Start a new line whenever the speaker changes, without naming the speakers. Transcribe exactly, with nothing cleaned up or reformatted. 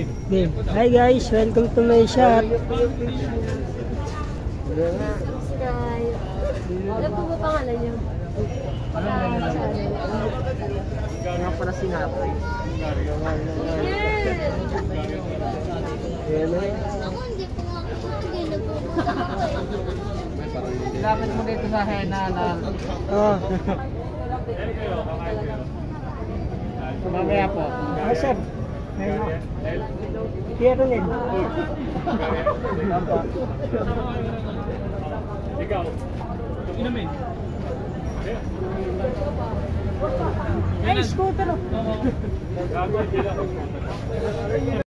Game. Hi guys, welcome to my shop.
Subscribe. Ano po ba pangalan niyo?
Nga para sinapay.
Yes!
Ako hindi po nga ako hindi nagpupunta ako.
Lapit mo dito sa henna na. Oo. Mamaya po. Ah, sir. Piero nil.
Ikaw, inumin.
Ay, scooter.
Oo.